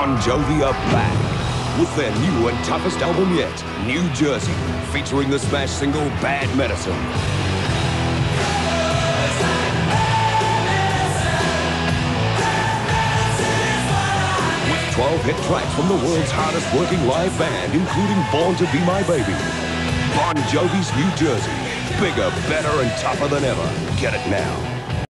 Bon Jovi are back with their new and toughest album yet, New Jersey, featuring the smash single Bad Medicine. With 12 hit tracks from the world's hardest working live band, including Born to Be My Baby. Bon Jovi's New Jersey, bigger, better, and tougher than ever. Get it now.